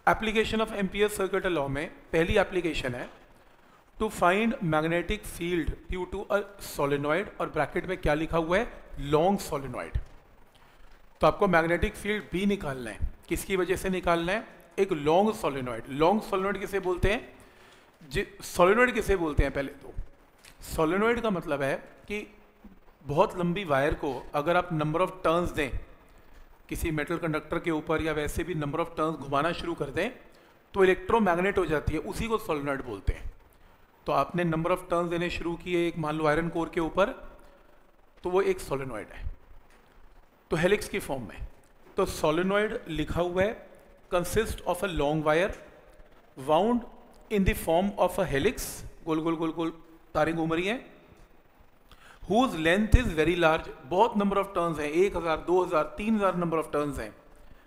Application of Ampere's circuit law में पहली application है to find magnetic field due to a solenoid, और bracket में क्या लिखा हुआ है, लॉन्ग सोलेनॉइड। तो आपको मैग्नेटिक फील्ड बी निकालना है, किसकी वजह से निकालना है, एक लॉन्ग सोलेनॉइड। लॉन्ग सोलेनॉइड किसे बोलते हैं, सोलेनॉइड किसे बोलते हैं, पहले तो सोलेनॉइड का मतलब है कि बहुत लंबी वायर को अगर आप नंबर ऑफ टर्न्स दें किसी मेटल कंडक्टर के ऊपर, या वैसे भी नंबर ऑफ टर्न्स घुमाना शुरू कर दें तो इलेक्ट्रोमैग्नेट हो जाती है, उसी को सोलेनॉइड बोलते हैं। तो आपने नंबर ऑफ टर्न्स देने शुरू किए एक मान लो आयरन कोर के ऊपर, तो वो एक सोलेनॉइड है, तो हेलिक्स की फॉर्म में। तो सोलेनॉइड लिखा हुआ है consist of a long wire wound in the form of a helix, गोल गोल गोल गोल तारें घूम रही हैं, whose length is very large, बहुत नंबर ऑफ टर्न्स हैं, 1000, 2000, 3000 नंबर ऑफ टर्न्स हैं,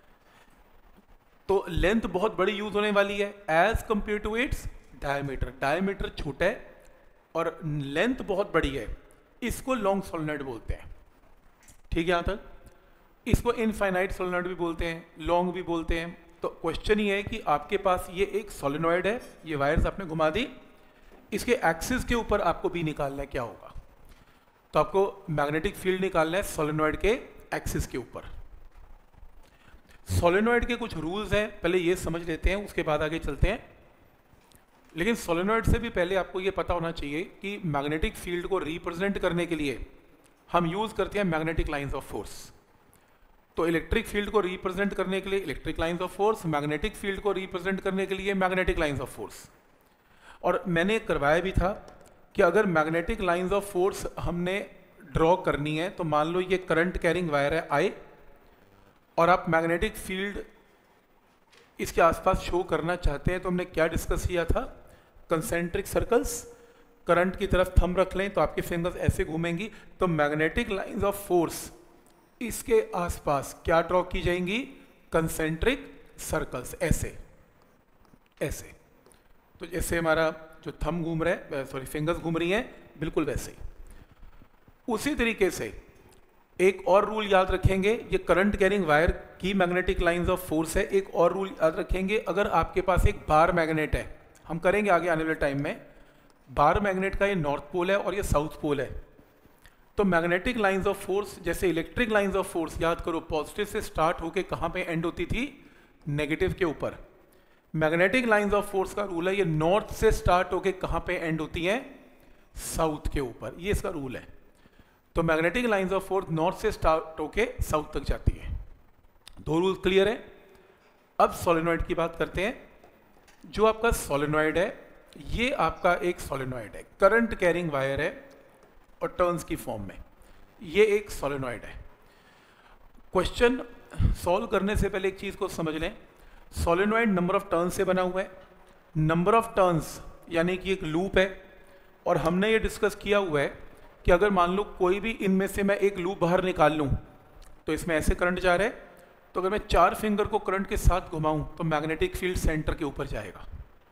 तो लेंथ बहुत बड़ी यूज होने वाली है as compare to its diameter. Diameter छोटा है और लेंथ बहुत बड़ी है, इसको लॉन्ग सोलेनॉइड बोलते हैं। ठीक है, यहां तक। इसको इनफाइनाइट सोलेनॉइड भी बोलते हैं, लॉन्ग भी बोलते हैं। तो क्वेश्चन ये है कि आपके पास ये एक सोलेनॉइड है, ये वायर्स आपने घुमा दी, इसके एक्सिस के ऊपर आपको भी निकालना है क्या होगा। तो आपको मैग्नेटिक फील्ड निकालना है सोलेनॉइड के एक्सिस के ऊपर। सोलेनॉइड के कुछ रूल्स हैं, पहले ये समझ लेते हैं, उसके बाद आगे चलते हैं। लेकिन सोलेनॉइड से भी पहले आपको ये पता होना चाहिए कि मैग्नेटिक फील्ड को रिप्रेजेंट करने के लिए हम यूज करते हैं मैग्नेटिक लाइंस ऑफ फोर्स। तो इलेक्ट्रिक फील्ड को रिप्रेजेंट करने के लिए electric lines of force, magnetic field को रिप्रेजेंट करने के लिए मैग्नेटिक लाइंस ऑफ फोर्स। और मैंने करवाया भी था कि अगर मैग्नेटिक लाइंस ऑफ फोर्स हमने ड्रॉ करनी है, तो मान लो ये करंट कैरिंग वायर है आई, और आप मैग्नेटिक फील्ड इसके आसपास शो करना चाहते हैं, तो हमने क्या डिस्कस किया था, कंसेंट्रिक सर्कल्स, करंट की तरफ थंब रख लें तो आपकी फिंगर्स ऐसे घूमेंगी, तो मैग्नेटिक लाइंस ऑफ फोर्स इसके आसपास क्या ड्रॉ की जाएंगी, कंसेंट्रिक सर्कल्स, ऐसे ऐसे। तो जैसे हमारा जो थंब घूम रहा है, सॉरी फिंगर्स घूम रही हैं, बिल्कुल वैसे ही। उसी तरीके से एक और रूल याद रखेंगे, ये करंट कैरिंग वायर की मैग्नेटिक लाइंस ऑफ फोर्स है। एक और रूल याद रखेंगे, अगर आपके पास एक बार मैग्नेट है, हम करेंगे आगे आने वाले टाइम में, बार मैग्नेट का ये नॉर्थ पोल है और ये साउथ पोल है, तो मैग्नेटिक लाइंस ऑफ फोर्स जैसे इलेक्ट्रिक लाइंस ऑफ फोर्स, याद करो पॉजिटिव से स्टार्ट होके कहाँ पे एंड होती थी, नेगेटिव के ऊपर। मैग्नेटिक लाइंस ऑफ फोर्स का रूल है ये नॉर्थ से स्टार्ट होके कहाँ पे एंड होती है, साउथ के ऊपर, ये इसका रूल है। तो magnetic lines of force north से स्टार्ट होके साउथ तक जाती है। दो रूल क्लियर है। अब सोलेनॉइड की बात करते हैं। जो आपका सोलेनॉइड है, ये आपका एक सोलेनॉइड है, करंट कैरिंग वायर है और टर्न्स की फॉर्म में, ये एक सोलेनॉइड है। क्वेश्चन सॉल्व करने से पहले एक चीज को समझ लें, सोलेनॉइड नंबर ऑफ टर्न्स से बना हुआ है। नंबर ऑफ टर्न्स यानी कि एक लूप है, और हमने ये डिस्कस किया हुआ है कि अगर मान लो कोई भी इनमें से मैं एक लूप बाहर निकाल लूं, तो इसमें ऐसे करंट जा रहा है, तो अगर मैं 4 फिंगर को करंट के साथ घुमाऊं तो मैग्नेटिक फील्ड सेंटर के ऊपर जाएगा।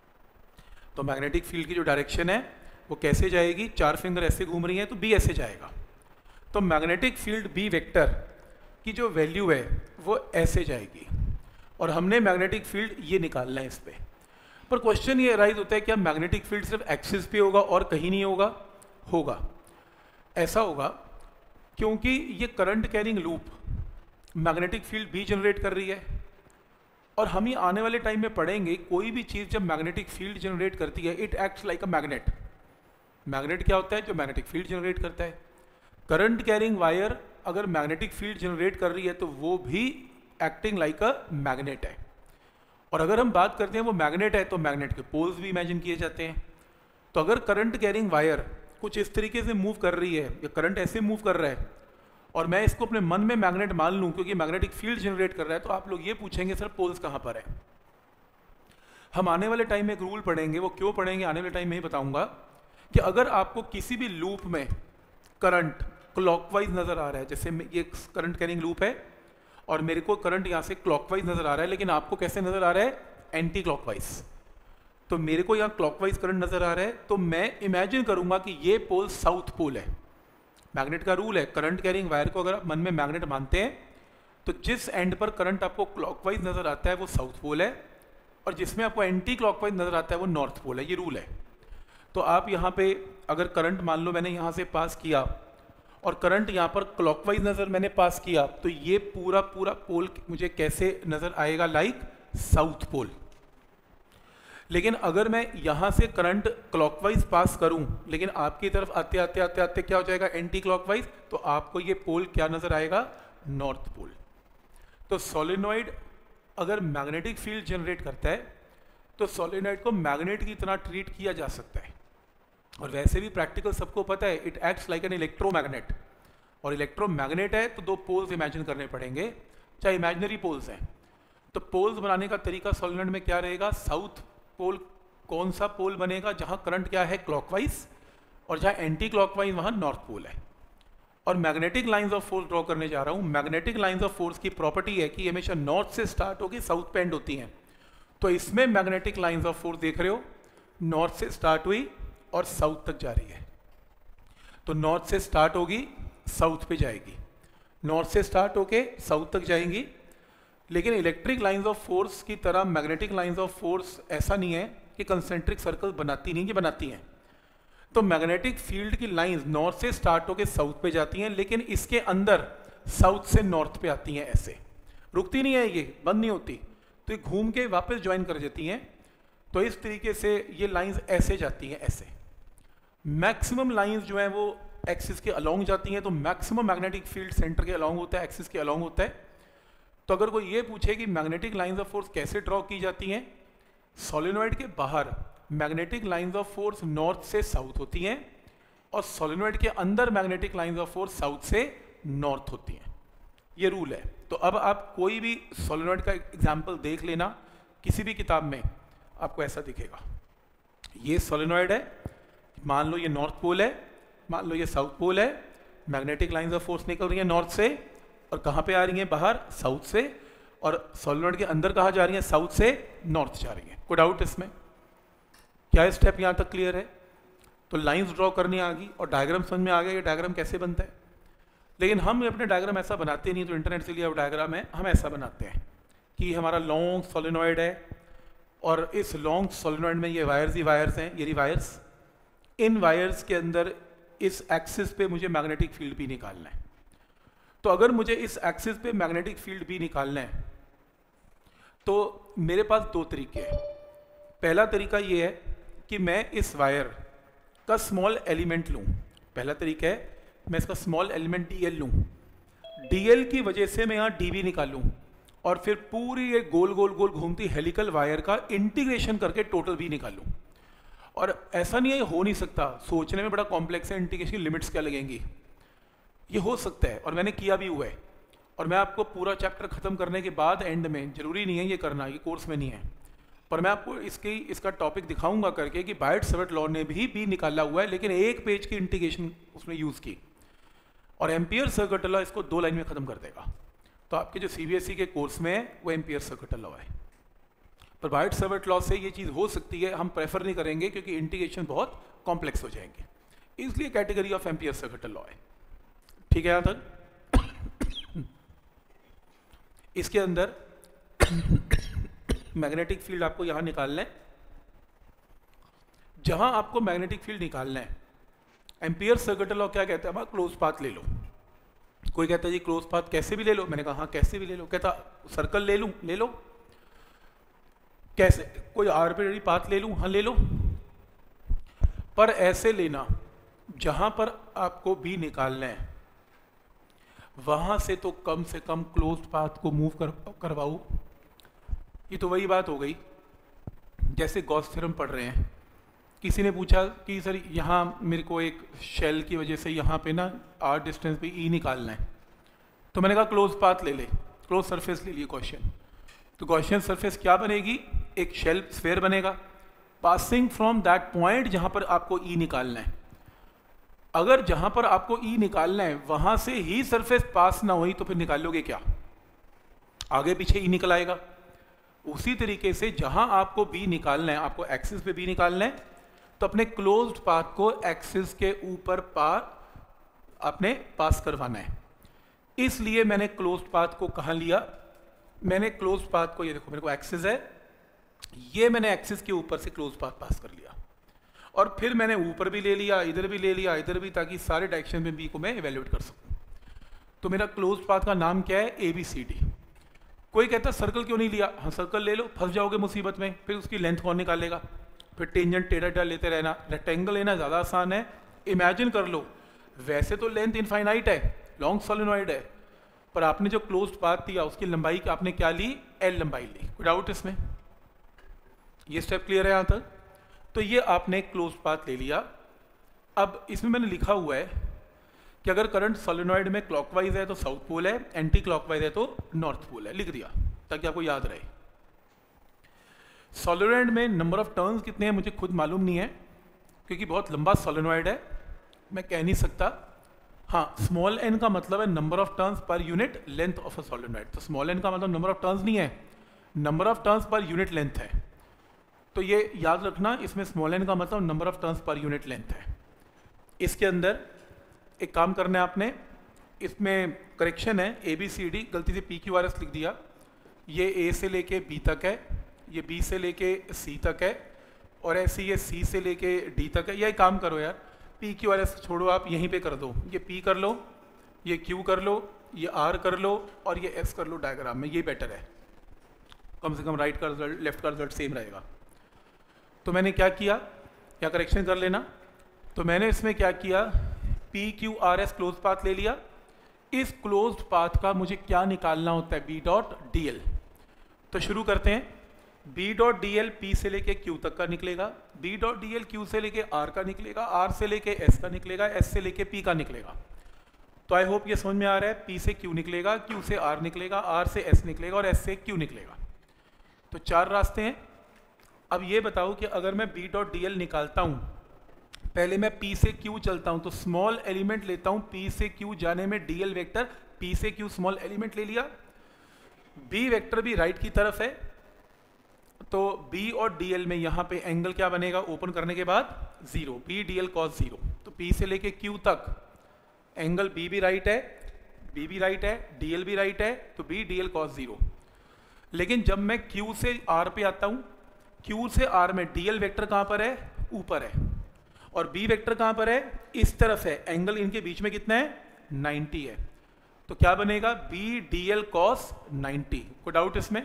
तो मैग्नेटिक फील्ड की जो डायरेक्शन है वो कैसे जाएगी, 4 फिंगर ऐसे घूम रही हैं तो बी ऐसे जाएगा। तो मैग्नेटिक फील्ड बी वेक्टर की जो वैल्यू है वो ऐसे जाएगी, और हमने मैग्नेटिक फील्ड ये निकालना है इस पे। पर क्वेश्चन ये राइज होता है क्या मैग्नेटिक फील्ड सिर्फ एक्सिस पे होगा और कहीं नहीं होगा? होगा। ऐसा होगा क्योंकि ये current carrying loop magnetic field भी जनरेट कर रही है, और हम ही आने वाले टाइम में पढ़ेंगे कोई भी चीज़ जब मैग्नेटिक फील्ड जनरेट करती है, it acts like a magnet. Magnet क्या होता है? जो मैग्नेटिक फील्ड जनरेट करता है। करंट कैरिंग वायर अगर मैग्नेटिक फील्ड जनरेट कर रही है तो वो भी एक्टिंग लाइक अ मैग्नेट है। और अगर हम बात करते हैं वो मैग्नेट है, तो मैग्नेट के पोल्स भी इमेजिन किए जाते हैं। तो अगर करंट कैरिंग वायर कुछ इस तरीके से मूव कर रही है, या करंट ऐसे मूव कर रहा है, और मैं इसको अपने मन में मैग्नेट मान लूं क्योंकि मैग्नेटिक फील्ड जनरेट कर रहा है, तो आप लोग ये पूछेंगे सर पोल्स कहां पर है। हम आने वाले टाइम में एक रूल पढ़ेंगे, वो क्यों पढ़ेंगे आने वाले टाइम में ही बताऊंगा, कि अगर आपको किसी भी लूप में करंट क्लॉकवाइज नजर आ रहा है, जैसे ये करंट कैरिंग लूप है और मेरे को करंट यहाँ से क्लॉकवाइज नजर आ रहा है, लेकिन आपको कैसे नजर आ रहा है? Anti clockwise. तो मेरे को यहाँ क्लॉकवाइज करंट नजर आ रहा है, तो मैं इमेजिन करूंगा कि ये पोल साउथ पोल है। मैग्नेट का रूल है, करंट कैरिंग वायर को अगर आप मन में मैग्नेट मानते हैं तो जिस एंड पर करंट आपको क्लॉकवाइज नजर आता है वो साउथ पोल है, और जिसमें आपको एंटी क्लॉकवाइज नजर आता है वो नॉर्थ पोल है, ये रूल है। तो आप यहाँ पे अगर करंट मान लो मैंने यहाँ से पास किया और करंट यहाँ पर क्लॉकवाइज नजर मैंने पास किया, तो ये पूरा पूरा पोल मुझे कैसे नजर आएगा, लाइक साउथ पोल। लेकिन अगर मैं यहाँ से करंट क्लॉकवाइज पास करूं लेकिन आपकी तरफ आते आते आते आते क्या हो जाएगा, एंटी क्लॉकवाइज, तो आपको ये पोल क्या नजर आएगा, नॉर्थ पोल। तो सोलेनॉइड अगर मैग्नेटिक फील्ड जनरेट करता है तो सोलेनॉइड को मैग्नेट की तरह ट्रीट किया जा सकता है। और वैसे भी प्रैक्टिकल सबको पता है, it acts like an electromagnet. और इलेक्ट्रोमैग्नेट है तो दो पोल्स इमेजिन करने पड़ेंगे, चाहे इमेजिनरी पोल्स हैं। तो पोल्स बनाने का तरीका सोलेनॉइड में क्या रहेगा, साउथ पोल कौन सा पोल बनेगा जहां करंट क्या है, क्लॉकवाइज, और जहां एंटी क्लॉकवाइज वहां नॉर्थ पोल है। और magnetic lines of force draw करने जा रहा हूं। मैग्नेटिक लाइंस ऑफ फोर्स की प्रॉपर्टी है कि हमेशा नॉर्थ से स्टार्ट होगी साउथ पे एंड होती हैं। तो इसमें मैग्नेटिक लाइंस ऑफ फोर्स देख रहे हो, नॉर्थ से स्टार्ट हुई और साउथ तक जा रही है। तो नॉर्थ से स्टार्ट होगी, साउथ पे जाएगी, नॉर्थ से स्टार्ट होके साउथ तक जाएंगी। लेकिन इलेक्ट्रिक लाइंस ऑफ फोर्स की तरह मैग्नेटिक लाइंस ऑफ फोर्स ऐसा नहीं है कि कंसेंट्रिक सर्कल बनाती नहीं, ये बनाती हैं। तो मैग्नेटिक फील्ड की लाइंस नॉर्थ से स्टार्ट होकर साउथ पे जाती हैं, लेकिन इसके अंदर साउथ से नॉर्थ पे आती हैं, ऐसे रुकती नहीं है, ये बंद नहीं होती, तो ये घूम के वापस ज्वाइन कर जाती हैं। तो इस तरीके से ये लाइंस ऐसे जाती हैं, ऐसे। मैक्सिमम लाइंस जो हैं वो एक्सिस के अलोंग जाती हैं, तो मैक्सिमम मैग्नेटिक फील्ड सेंटर के अलोंग होता है, एक्सिस के अलोंग होता है। तो अगर कोई ये पूछे कि मैग्नेटिक लाइंस ऑफ फोर्स कैसे ड्रॉ की जाती हैं, सोलेनॉइड के बाहर magnetic lines of force north से साउथ होती हैं और सोलेनॉइड के अंदर magnetic lines of force south से नॉर्थ होती हैं, ये रूल है। तो अब आप कोई भी सोलेनॉइड का एग्जाम्पल देख लेना किसी भी किताब में, आपको ऐसा दिखेगा। ये सोलेनॉइड है, मान लो ये नॉर्थ पोल है, मान लो ये साउथ पोल है, मैग्नेटिक लाइंस ऑफ फोर्स निकल रही है नॉर्थ से और कहाँ पे आ रही हैं, बाहर साउथ से, और सोलेनॉइड के अंदर कहाँ जा रही हैं, साउथ से नॉर्थ जा रही हैं। कोई डाउट इसमें? क्या स्टेप यहाँ तक क्लियर है? तो लाइंस ड्रॉ करनी आ गई और डायग्राम समझ में आ गया, ये डायग्राम कैसे बनता है। लेकिन हम अपने डायग्राम ऐसा बनाते नहीं, तो इंटरनेट से लिया डायग्राम है, हम ऐसा बनाते हैं कि हमारा लॉन्ग सोलेनॉइड है और इस लॉन्ग सोलेनॉइड में ये वायर्स ही वायर्स हैं, ये वायर्स, इन वायर्स के अंदर इस एक्सिस पे मुझे मैग्नेटिक फील्ड भी निकालना है। तो अगर मुझे इस एक्सिस पे मैग्नेटिक फील्ड भी निकालना है तो मेरे पास दो तरीके हैं। पहला तरीका ये है कि मैं इस वायर का स्मॉल एलिमेंट लूं। पहला तरीका है मैं इसका स्मॉल एलिमेंट dl लूं, dl की वजह से मैं यहाँ dv निकालूं और फिर पूरी ये गोल गोल गोल घूमती हेलिकल वायर का इंटीग्रेशन करके टोटल भी निकालूं। और ऐसा नहीं है, हो नहीं सकता, सोचने में बड़ा कॉम्प्लेक्स है, इंटीग्रेशन की लिमिट्स क्या लगेंगी, ये हो सकता है और मैंने किया भी हुआ है। और मैं आपको पूरा चैप्टर खत्म करने के बाद एंड में, जरूरी नहीं है ये करना, ये कोर्स में नहीं है, पर मैं आपको इसका टॉपिक दिखाऊंगा करके कि बायट-सवर्ट लॉ ने भी निकाला हुआ है, लेकिन एक पेज की इंटीग्रेशन उसने यूज़ की और एम्पियर-सर्किट लॉ इसको 2 लाइन में ख़त्म कर देगा। तो आपके जो CBSE के कोर्स में है वो एम्पियर-सर्किट लॉ है, पर बायट-सवर्ट लॉ से ये चीज़ हो सकती है, हम प्रेफर नहीं करेंगे क्योंकि इंटीग्रेशन बहुत कॉम्प्लेक्स हो जाएंगे, इसलिए कैटेगरी ऑफ एम्पियर-सर्किट लॉ है। ठीक है यहाँ तक? इसके अंदर मैग्नेटिक फील्ड आपको यहां निकालना है, जहां आपको मैग्नेटिक फील्ड निकालना है एम्पियर सर्किट लॉ क्या कहता है, वहां क्लोज पाथ ले लो। कोई कहता है जी क्लोज पाथ कैसे भी ले लो, मैंने कहा हाँ कैसे भी ले लो, कहता सर्कल ले लूं, ले लो, कैसे, कोई आर्बिट्रेरी पाथ ले लूं, हाँ ले लो, पर ऐसे लेना जहां पर आपको भी निकालना है वहां से तो कम से कम क्लोज्ड पाथ को मूव करवाओ। ये तो वही बात हो गई जैसे गॉस थ्योरम पढ़ रहे हैं, किसी ने पूछा कि सर यहाँ मेरे को एक शेल की वजह से यहाँ पे ना r डिस्टेंस पे E निकालना है, तो मैंने कहा क्लोज पाथ ले ले, क्लोज सरफेस ले लिए क्वेश्चन। तो गॉसियन सरफेस क्या बनेगी, एक शेल स्फेयर बनेगा पासिंग फ्रॉम दैट पॉइंट जहाँ पर आपको E निकालना है। अगर जहाँ पर आपको E निकालना है वहाँ से ही सरफेस पास ना हुई तो फिर निकालोगे क्या, आगे पीछे E निकल आएगा। उसी तरीके से जहां आपको B निकालना है, आपको एक्सिस पे B निकालना है, तो अपने क्लोज्ड पाथ को एक्सिस के ऊपर अपने पास करवाना है। इसलिए मैंने क्लोज्ड पाथ को कहां लिया, मैंने क्लोज्ड पाथ को, ये देखो मेरे को एक्सिस है, ये मैंने एक्सिस के ऊपर से क्लोज पाथ पास कर लिया, और फिर मैंने ऊपर भी ले लिया, इधर भी ले लिया, इधर भी, ताकि सारे डायरेक्शन में बी को मैं इवेल्युएट कर सकूं। तो मेरा क्लोज पाथ का नाम क्या है? A B C D. कोई कहता है सर्कल क्यों नहीं लिया? हाँ सर्कल ले लो, फंस जाओगे मुसीबत में, फिर उसकी लेंथ कौन निकालेगा? फिर टेंजेंट टेढ़ा टेढ़ा लेते रहना। रेक्टेंगल लेना ज़्यादा आसान है। इमेजिन कर लो, वैसे तो लेंथ इनफाइनाइट है, लॉन्ग सोलेनॉइड है, पर आपने जो क्लोज्ड पाथ दिया उसकी लंबाई आपने क्या ली? एल लंबाई ली। कोई डाउट इसमें? ये स्टेप क्लियर है यहाँ तक? तो ये आपने क्लोज्ड पाथ ले लिया। अब इसमें मैंने लिखा हुआ है कि अगर करंट सोलेनॉइड में क्लॉकवाइज है तो साउथ पोल है, एंटी क्लॉकवाइज है तो नॉर्थ पोल है, लिख दिया ताकि आपको याद रहे। सोलेनॉइड में नंबर ऑफ टर्न्स कितने हैं मुझे खुद मालूम नहीं है, क्योंकि बहुत लंबा सोलेनॉइड है, मैं कह नहीं सकता। हाँ, स्मॉल एन का मतलब है number of turns per unit length of a solenoid. तो स्मॉल एन का मतलब नंबर ऑफ टर्न्स नहीं है, number of turns per unit length है। तो ये याद रखना, इसमें स्मॉल एन का मतलब number of turns per unit length है। इसके अंदर एक काम करना है आपने, इसमें करेक्शन है ए बी सी डी, गलती से पी क्यू आर एस लिख दिया। ये ए से लेके बी तक है, ये बी से लेके सी तक है, और ऐसे ये सी से लेके डी तक है। यही काम करो यार, पी क्यू आर एस छोड़ो, आप यहीं पे कर दो। ये पी कर लो, ये क्यू कर लो, ये आर कर लो, और ये एस कर लो डायग्राम में, ये बेटर है। कम से कम राइट का रिजल्ट लेफ्ट का रिजल्ट सेम रहेगा। तो मैंने क्या किया, क्या करेक्शन कर लेना। तो मैंने इसमें क्या किया, P Q R S close path ले लिया। इस क्लोज्ड पाथ का मुझे क्या निकालना होता है? B dot D L. तो शुरू करते हैं। B dot D L P से लेके क्यू तक का निकलेगा, B dot D L Q से लेके आर का निकलेगा, आर से लेके एस का निकलेगा, एस से लेके पी का निकलेगा। तो आई होप ये समझ में आ रहा है। पी से क्यू निकलेगा, क्यू से आर निकलेगा, आर से एस निकलेगा, और एस से क्यू निकलेगा। तो 4 रास्ते हैं। अब ये बताओ कि अगर मैं बी डॉट डी एल निकालता हूँ, पहले मैं पी से क्यू चलता हूँ, तो स्मॉल एलिमेंट लेता हूँ पी से क्यू जाने में, डी एल वेक्टर पी से क्यू स्मॉल एलिमेंट ले लिया। बी वेक्टर भी राइट की तरफ है, तो बी और डी एल में यहाँ पे एंगल क्या बनेगा? ओपन करने के बाद 0, बी डी एल कॉस 0। तो पी से लेके क्यू तक एंगल बी भी राइट है, बी भी राइट है, डी एल भी राइट है, तो बी डी एल कॉस 0। लेकिन जब मैं क्यू से आर पे आता हूँ, क्यू से आर में डी एल वेक्टर कहाँ पर है? ऊपर है, और बी वेक्टर कहाँ पर है? इस तरफ है। एंगल इनके बीच में कितना है? 90 है। तो क्या बनेगा? B D L cos 90। कोई डाउट इसमें?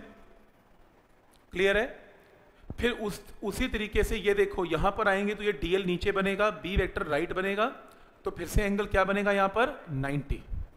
क्लियर है? फिर उसी तरीके से ये देखो, यहां पर आएंगे तो ये डी एल नीचे बनेगा, बी वेक्टर राइट बनेगा, तो फिर से एंगल क्या बनेगा यहां पर? 90।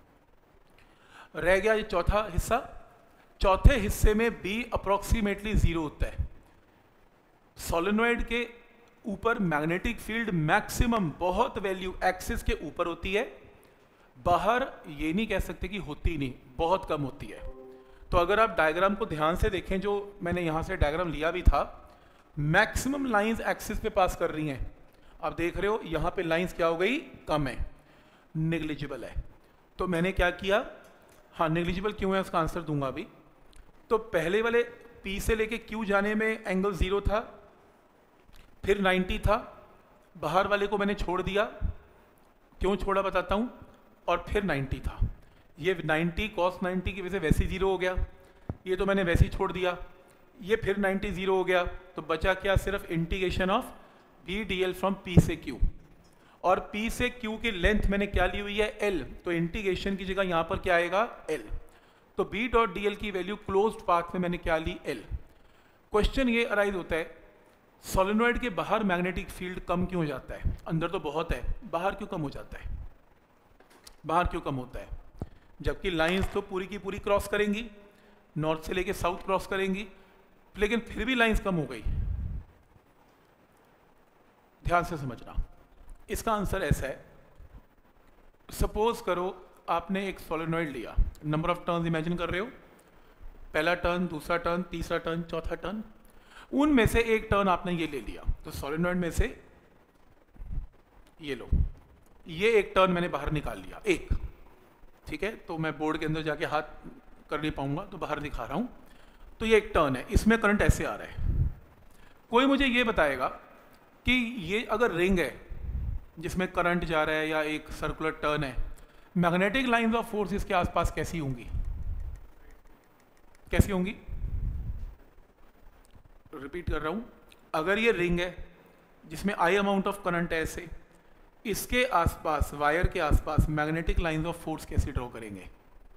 रह गया ये चौथा हिस्सा। चौथे हिस्से में बी अप्रोक्सीमेटली 0 होता है। सोलेनॉइड के ऊपर मैग्नेटिक फील्ड मैक्सिमम, बहुत वैल्यू एक्सिस के ऊपर होती है, बाहर ये नहीं कह सकते कि होती नहीं, बहुत कम होती है। तो अगर आप डायग्राम को ध्यान से देखें, जो मैंने यहाँ से डायग्राम लिया भी था, मैक्सिमम लाइंस एक्सिस पे पास कर रही हैं। आप देख रहे हो यहाँ पे लाइंस क्या हो गई? कम है, नेग्लिजिबल है। तो मैंने क्या किया, हाँ नेग्लिजिबल क्यों है उसका आंसर दूंगा अभी। तो पहले वाले P से लेके Q जाने में एंगल 0 था, फिर 90 था, बाहर वाले को मैंने छोड़ दिया। क्यों छोड़ा बताता हूँ। और फिर 90 था, ये 90 cos 90 की वजह से वैसे 0 हो गया, ये तो मैंने वैसे ही छोड़ दिया। ये फिर 90 0 हो गया, तो बचा क्या? सिर्फ integration of B D L from P से Q। और P से Q की लेंथ मैंने क्या ली हुई है? L। तो इंटीग्रेशन की जगह यहाँ पर क्या आएगा? L। तो B डॉट डी एल की वैल्यू क्लोज्ड पाथ में मैंने क्या ली? L। क्वेश्चन ये अराइज होता है, सोलेनॉइड के बाहर मैग्नेटिक फील्ड कम क्यों हो जाता है? अंदर तो बहुत है, बाहर क्यों कम हो जाता है? बाहर क्यों कम होता है? जबकि लाइंस तो पूरी की पूरी क्रॉस करेंगी, नॉर्थ से लेके साउथ क्रॉस करेंगी, लेकिन फिर भी लाइंस कम हो गई। ध्यान से समझना, इसका आंसर ऐसा है। सपोज करो आपने एक सोलेनॉइड लिया, नंबर ऑफ टर्न्स इमेजिन कर रहे हो, पहला टर्न, दूसरा टर्न, तीसरा टर्न, चौथा टर्न। उनमें से एक टर्न आपने ये ले लिया, तो सोलेनॉइड में से ये लो, ये एक टर्न मैंने बाहर निकाल लिया, एक, ठीक है। तो मैं बोर्ड के अंदर जाके हाथ कर नहीं पाऊंगा, तो बाहर दिखा रहा हूं। तो ये एक टर्न है, इसमें करंट ऐसे आ रहा है। कोई मुझे ये बताएगा कि ये अगर रिंग है जिसमें करंट जा रहा है या एक सर्कुलर टर्न है, मैग्नेटिक लाइंस ऑफ फोर्स इसके आसपास कैसी होंगी? कैसी होंगी? रिपीट कर रहा हूँ, अगर ये रिंग है जिसमें आई अमाउंट ऑफ करंट है ऐसे, इसके आसपास, वायर के आसपास मैग्नेटिक लाइंस ऑफ फोर्स कैसे ड्रॉ करेंगे?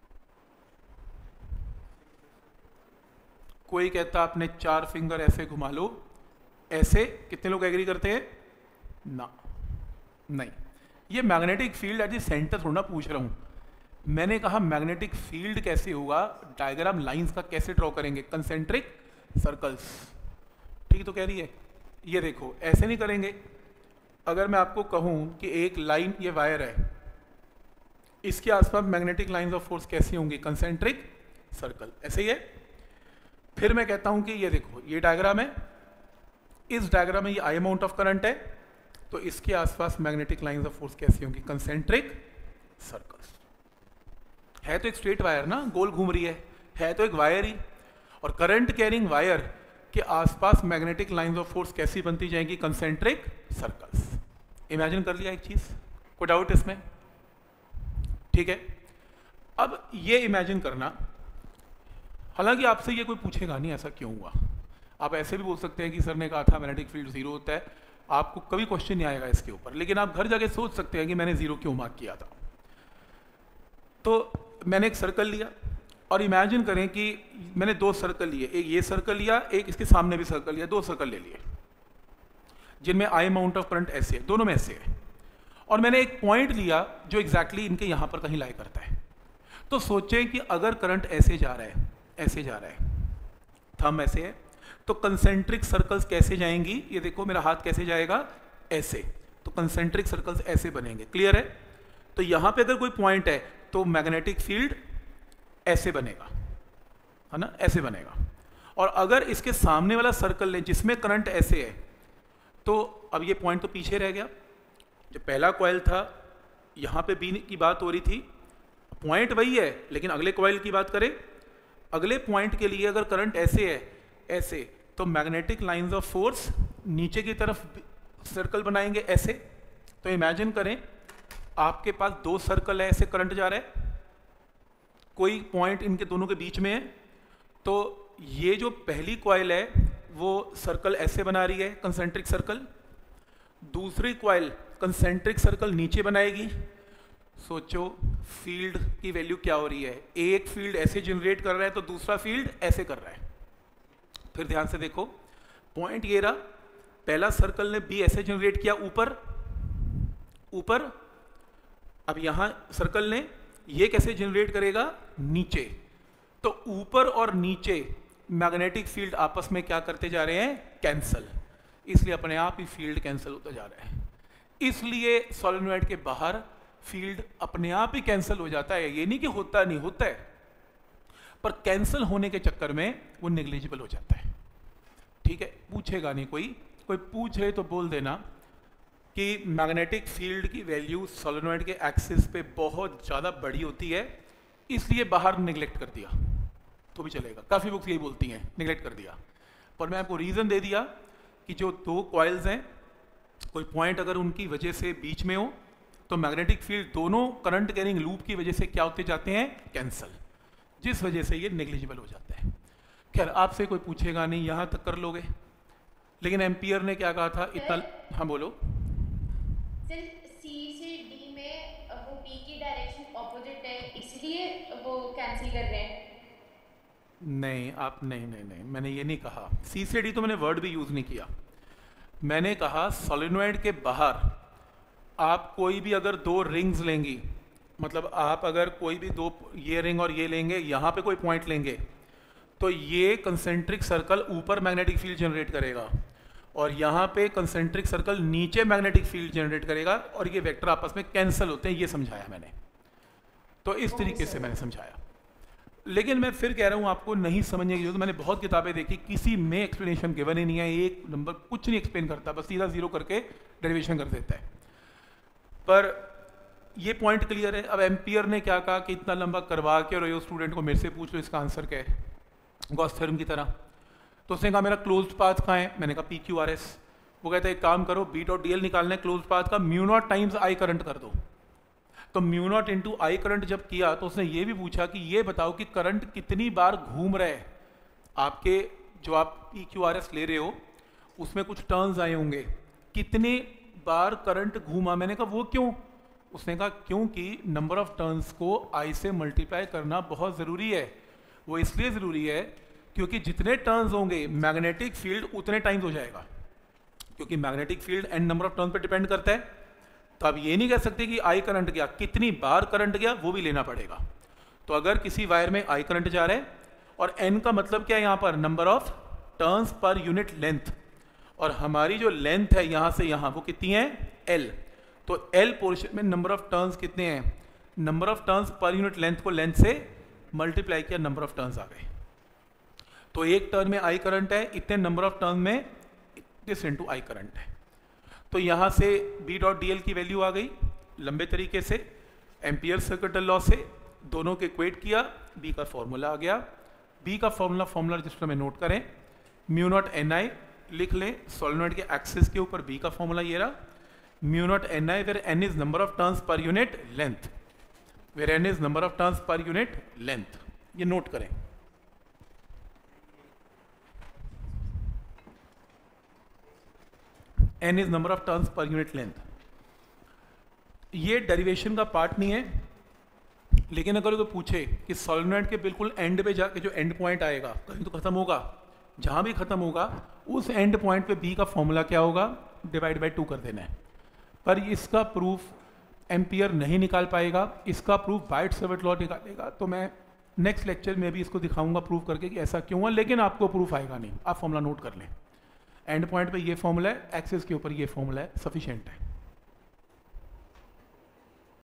कोई कहता आपने 4 फिंगर ऐसे घुमा लो, ऐसे, कितने लोग एग्री करते हैं? ना, नहीं। ये magnetic field at the centre थोड़ा पूछ रहा हूँ, मैंने कहा मैग्नेटिक फील्ड कैसे होगा, डायग्राम लाइंस का कैसे ड्रॉ करेंगे? कंसेंट्रिक सर्कल्स, ठीक तो कह रही है। ये देखो ऐसे नहीं करेंगे। अगर मैं आपको कहूँ कि एक लाइन, ये वायर है, इसके आसपास मैग्नेटिक लाइंस ऑफ फोर्स कैसी होंगी? कंसेंट्रिक सर्कल, ऐसे ही है। फिर मैं कहता हूँ कि ये देखो ये डायग्राम है, इस डायग्राम में ये आई अमाउंट ऑफ करंट है, तो इसके आसपास मैग्नेटिक लाइंस ऑफ फोर्स कैसी होंगी? Concentric circles. है तो एक स्ट्रेट वायर ना, गोल घूम रही है तो एक वायर ही, और करंट कैरिंग वायर के आसपास मैग्नेटिक लाइंस ऑफ फोर्स कैसी बनती जाएंगी? Concentric circles. इमेजिन कर लिया एक चीज, कोई डाउट इसमें? ठीक है। अब ये इमेजिन करना, हालांकि आपसे ये कोई पूछेगा नहीं ऐसा क्यों हुआ, आप ऐसे भी बोल सकते हैं कि सर ने कहा था मैग्नेटिक फील्ड 0 होता है, आपको कभी क्वेश्चन नहीं आएगा इसके ऊपर, लेकिन आप घर जाके सोच सकते हैं कि मैंने 0 क्यों मार्क किया था। तो मैंने एक सर्कल लिया और इमेजिन करें कि मैंने 2 सर्कल लिए, एक ये सर्कल लिया, एक इसके सामने भी सर्कल लिया, 2 सर्कल ले लिए जिनमें आई अमाउंट ऑफ करंट ऐसे है, दोनों में ऐसे है, और मैंने एक पॉइंट लिया जो एग्जैक्टली इनके यहां पर कहीं लाई करता है। तो सोचें कि अगर करंट ऐसे जा रहा है, ऐसे जा रहा है, थंब ऐसे है, तो कंसेंट्रिक सर्कल्स कैसे जाएंगी? ये देखो मेरा हाथ कैसे जाएगा? ऐसे। तो कंसेंट्रिक सर्कल्स ऐसे बनेंगे, क्लियर है? तो यहां पे अगर कोई पॉइंट है तो मैग्नेटिक फील्ड ऐसे बनेगा, है ना, ऐसे बनेगा। और अगर इसके सामने वाला सर्कल लें जिसमें करंट ऐसे है, तो अब ये पॉइंट तो पीछे रह गया। जो पहला कॉइल था यहां पे बी की बात हो रही थी, पॉइंट वही है, लेकिन अगले कॉइल की बात करें, अगले पॉइंट के लिए अगर करंट ऐसे है, ऐसे, तो मैग्नेटिक लाइंस ऑफ फोर्स नीचे की तरफ सर्कल बनाएंगे ऐसे। तो इमेजिन करें आपके पास 2 सर्कल है, ऐसे करंट जा रहा है, कोई पॉइंट इनके दोनों के बीच में है, तो ये जो पहली कॉइल है वो सर्कल ऐसे बना रही है, कंसेंट्रिक सर्कल, दूसरी कॉइल कंसेंट्रिक सर्कल नीचे बनाएगी। सोचो फील्ड की वैल्यू क्या हो रही है, एक फील्ड ऐसे जनरेट कर रहा है तो दूसरा फील्ड ऐसे कर रहा है। फिर ध्यान से देखो, पॉइंट ये रहा, पहला सर्कल ने बी ऐसे जनरेट किया ऊपर ऊपर, अब यहां सर्कल ने ये कैसे जनरेट करेगा? नीचे। तो ऊपर और नीचे मैग्नेटिक फील्ड आपस में क्या करते जा रहे हैं? कैंसल। इसलिए अपने आप ही फील्ड कैंसिल होता जा रहा है। इसलिए सोलेनॉइड के बाहर फील्ड अपने आप ही कैंसिल हो जाता है। ये नहीं कि होता नहीं, होता है, पर कैंसिल होने के चक्कर में वो नेग्लिजिबल हो जाता है। ठीक है, पूछेगा नहीं कोई, कोई पूछे तो बोल देना कि मैग्नेटिक फील्ड की वैल्यू सोलेनॉइड के एक्सिस पे बहुत ज़्यादा बड़ी होती है, इसलिए बाहर निगलेक्ट कर दिया तो भी चलेगा। काफ़ी बुक्स यही बोलती हैं, निगलेक्ट कर दिया, पर मैं आपको रीज़न दे दिया कि जो 2 कॉइल्स हैं, कोई पॉइंट अगर उनकी वजह से बीच में हो तो मैग्नेटिक फील्ड दोनों करंट कैरिंग लूप की वजह से क्या होते जाते हैं? कैंसल, जिस वजह से ये नेग्लिजिबल हो जाता है। खैर आपसे कोई पूछेगा नहीं, यहाँ तक कर लोगे। लेकिन एम्पियर ने क्या कहा था इतना? हाँ बोलो। सी से डी में वो बी की डायरेक्शन ऑपोजिट है, इसलिए वो कैंसिल कर रहे हैं। नहीं, आप नहीं, मैंने ये नहीं कहा। सी से डी तो मैंने वर्ड भी यूज नहीं किया। मैंने कहा सोलेनॉइड के बाहर आप कोई भी अगर 2 रिंग्स लेंगी, मतलब आप अगर कोई भी 2, ये रिंग और ये लेंगे, यहाँ पे कोई पॉइंट लेंगे, तो ये कंसेंट्रिक सर्कल ऊपर मैग्नेटिक फील्ड जनरेट करेगा और यहाँ पे कंसेंट्रिक सर्कल नीचे मैग्नेटिक फील्ड जनरेट करेगा, और ये वेक्टर आपस में कैंसिल होते हैं, ये समझाया मैंने। तो इस तरीके से मैंने समझाया। लेकिन मैं फिर कह रहा हूँ आपको नहीं समझने की जरूरत। मैंने बहुत किताबें देखी, किसी में एक्सप्लेनेशन गिवन ही नहीं है, एक नंबर कुछ नहीं एक्सप्लेन करता, बस सीधा 0 करके डेरिवेशन कर देता है। पर ये पॉइंट क्लियर है। अब एम्पियर ने क्या कहा कि इतना लंबा करवा के रहे हो स्टूडेंट को, मेरे से पूछ लो इसका आंसर क्या है, गॉस थ्योरम की तरह। तो उसने कहा मेरा क्लोज्ड पाथ कहाँ है? मैंने कहा PQRS। वो कहता है एक काम करो, बीट और DL निकालना है क्लोज्ड पाथ का, μ0 टाइम्स I करंट कर दो। तो μ0 इंटू I करंट जब किया तो उसने ये भी पूछा कि ये बताओ कि करंट कितनी बार घूम रहा है आपके जो आप PQRS ले रहे हो उसमें कुछ टर्न्स आए होंगे, कितने बार करंट घूमा, मैंने कहा वो क्यों, उसने कहा क्योंकि नंबर ऑफ टर्न्स को I से मल्टीप्लाई करना बहुत ज़रूरी है। वो इसलिए ज़रूरी है क्योंकि जितने टर्न्स होंगे मैग्नेटिक फील्ड उतने टाइम्स हो जाएगा, क्योंकि magnetic field N number of turns पर डिपेंड करता है। तो आप ये नहीं कह सकते कि I करंट गया, कितनी बार करंट गया वो भी लेना पड़ेगा। तो अगर किसी वायर में I करंट जा रहा है और N का मतलब क्या है यहाँ पर, number of turns per unit length, और हमारी जो लेंथ है यहाँ से यहाँ वो कितनी है L, तो L पोर्शन में नंबर ऑफ टर्न्स कितने हैं, number of turns per unit length को लेंथ से मल्टीप्लाई किया, नंबर ऑफ टर्न्स आ गए। तो एक टर्न में I करंट है, इतने नंबर ऑफ टर्न में दिस इनटू I करंट है। तो यहाँ से B डॉट डी एल की वैल्यू आ गई लंबे तरीके से, एम्पियर सर्किटल लॉ से दोनों के इक्वेट किया, B का फॉर्मूला आ गया। B का फॉर्मूला रजिस्टर में नोट करें, म्यू नॉट NI लिख लें, सोलेनोइड के एक्सिस के ऊपर B का फॉर्मूला ये रहा, mu naught NI where N is number of turns per unit length, where N is number of turns per unit length, ये नोट करें। N is number of turns per unit length. ये derivation का part नहीं है, लेकिन अगर कोई पूछे कि सोलेनोइड के बिल्कुल एंड पे जाके जो एंड पॉइंट आएगा, कहीं तो खत्म होगा, जहां भी खत्म होगा उस एंड पॉइंट पे B का फॉर्मूला क्या होगा, डिवाइड बाय 2 कर देना है। पर इसका प्रूफ एम्पियर नहीं निकाल पाएगा, इसका प्रूफ बाइट-सेवर्ट लॉ निकालेगा। तो मैं नेक्स्ट लेक्चर में भी इसको दिखाऊंगा प्रूफ करके कि ऐसा क्यों है, लेकिन आपको प्रूफ आएगा नहीं। आप फॉर्मूला नोट कर लें, एंड पॉइंट पे ये फॉर्मूला है, एक्सिस के ऊपर ये फॉर्मूला है, सफिशिएंट है।